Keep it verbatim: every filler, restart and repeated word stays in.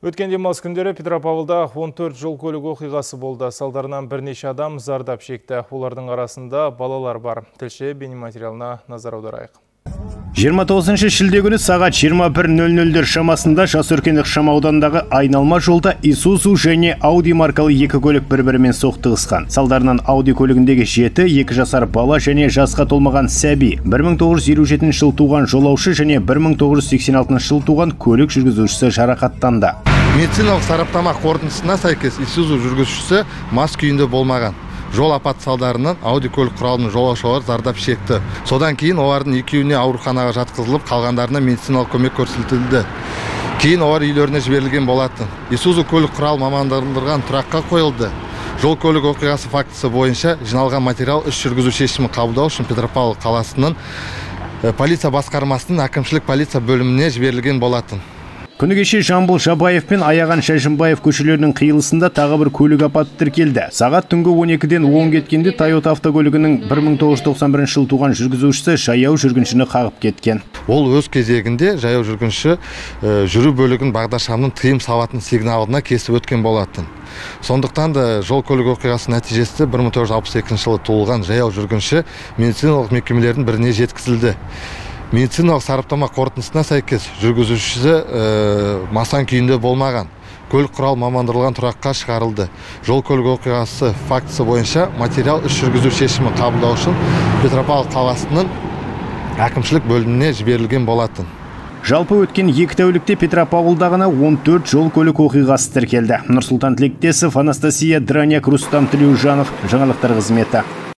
Өткен демалыс күндері Петропавлда он төрт жол көлік оқиғасы болды. Салдарынан бірнеше адам зардап шекті. Олардың арасында балалар бар. Тілші бейнематериалына назар аударайық. жиырма тоғызыншы шілде күні сағат жиырма бір нөл нөлдер шамасында Жасөркен ықшамауданындағы айналма жолда Isuzu және Audi маркалы екі көлік бір-бірімен соқтығысқан. Салдарынан Audi көлігіндегі жеті, екі жасар бала және жасқа толмаған сәби, бір мың тоғыз жүз елу жетінші жыл туған жолаушы және бір мың тоғыз жүз сексен алтыншы жыл туған көлік жүргізушісі жарақаттанды. Медициналық сараптама қорытындысына сәйкес Isuzu жүргізушісі мас күйінде болмаған. Жол апат салдарынан Audi көлік құралының жолаушылары зардап шекті. Содан кейін олардың екеуіне ауруханаға жатқызылып, қалғандарына медициналық көмек көрсетілді. Кейін олар үйлеріне жіберілген болатын. Isuzu көлік құрал мамандандырылған тұраққа қойылды. Жол көлік оқиғасы фактісі бойынша жиналған материал іс жүргізу шешімін қабылдау үшін Петропавл қаласының полиция басқармасының әкімшілік полиция бөліміне жіберілген болатын. Күні кеше Жамбыл Жабаев пен Аяған Шәжімбаев көшелерінің қиылысында тағы бір көлік апаты тіркелді. Сағат түнгі он екіден он кеткенде Toyota автокөлігінің бір мың тоғыз жүз тоқсан бірінші жыл туған жүргізушісі жаяу жүргіншіні қағып кеткен. Ол өз кезегінде жаяу жүргінші жүру бөлігін бағдаршамның тыйым салатын сигналына кесіп өткен болатын. Сондықтан да жол көлік оқиғасы нәтижесінде бір мың тоғыз жүз алпыс екінші жылы туылған жаяу жүргінші медициналық мекемелердің біріне жеткізілді. Медициналық сараптама қорытындысына сәйкес жүргізушісі масан күйінде болмаған. Көлік құрал мамандырылған тұраққа шығарылды. Жол көлік оқиғасы фактісі бойынша материал іс жүргізу шешімін қабылдау үшін Петропавл қаласының әкімшілік бөліміне жіберілген болатын. Жалпы өткен екі тәулікте Петропавлдағына он төрт жол көлік оқиғасы тіркелді. Нұрсұлтан Тілектесов, Анастасия Драняк, Рустам Тілеужанов, жаңалықтар қызметі.